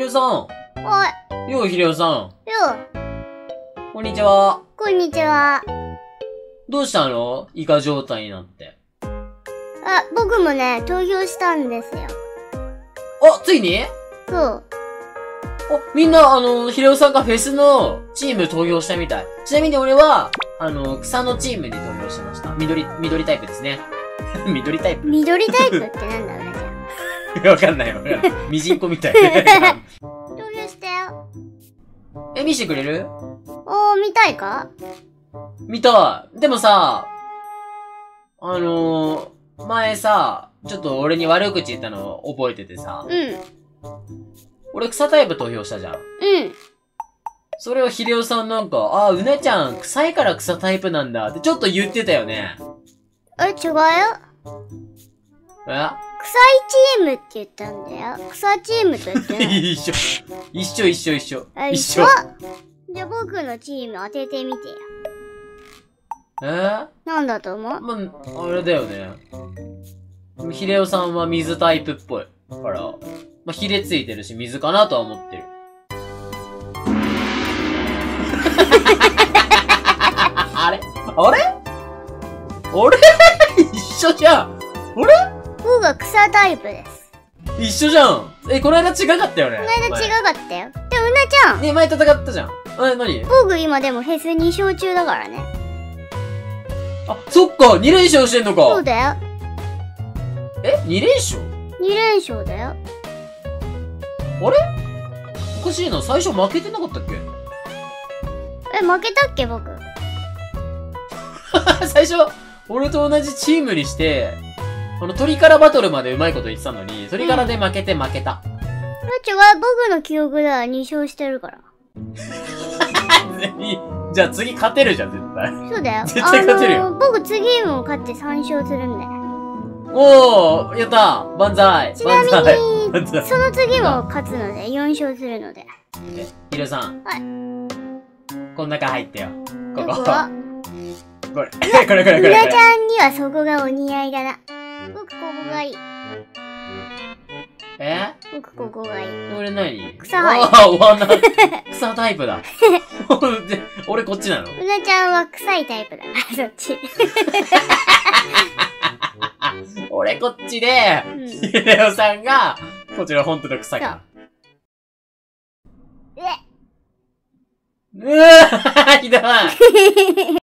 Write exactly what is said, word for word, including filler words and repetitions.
さん。 おい。 よう、ひでおさん。 よう。 こんにちは。 こんにちは。 どうしたの？イカ状態になって。 あ、僕もね、投票したんですよ。 あ、ついに？ そう。 お、みんな、あの、ひでおさんがフェスのチーム投票したみたい。ちなみに俺は、あの、草のチームに投票してました。緑、緑タイプですね。緑タイプ緑タイプってなんだ、うなちゃん。 わかんないわ。ミジンコみたい。 投票したよ。 え、見してくれる？ おー、見たいか？ 見たい。でもさ、あのー、前さ、ちょっと俺に悪口言ったの覚えててさ、 うん。 俺草タイプ投票したじゃん。 うん。 それをひでおさんなんか、ああ、うなちゃん、臭いから草タイプなんだってちょっと言ってたよね。 え、違うよ。 え臭いチームって言ったんだよ。草チームと言ってない。 一緒。一緒一緒一緒。 あ、 一一緒緒。 じゃあ僕のチーム当ててみてよ。 えー、 なんだと思う？ まあ、あれだよね。ひでおさんは水タイプっぽい。から、まあ、ひれついてるし水かなとは思ってる。あれあれあれ一緒じゃん。あれ僕は草タイプです。 一緒じゃん。え、この間違かったよね。 この間違かったよ。でもうなちゃん。 ね、前戦ったじゃん。え、なに？ 僕今でもフェスに勝中だからね。 あ、そっか、に連勝してんのか。 そうだよ。 え ?に 連勝？ に連勝だよ。 あれおかしいな、最初負けてなかったっけ？ え、負けたっけ僕。 最初、俺と同じチームにして、この鳥からバトルまでうまいこと言ってたのに、鳥からで負けて負けた。 うん、違う、僕の記憶ではに勝してるから。 じゃあ次勝てるじゃん、絶対。 そうだよ。 絶対勝てるよ。 あのー、僕次も勝ってさん勝するんだよ。 おー、やったー万歳ちなみ万歳に、その次も勝つので、よん勝するので。 え、ひろさん。 はい。 こん中入ってよ。ここ。 どこ？ これ。これこれこれ。 うなちゃんにはそこがお似合いだな。僕ここがいい。 え？ 僕ここがいい。 俺何？ 草タイプ。 ああ、お花。草タイプだ。で俺こっちなの？ うなちゃんは臭いタイプだな、そっち。 俺こっちで、 うん、 ひでおさんが、こちら本当の草か。 えうわーひどい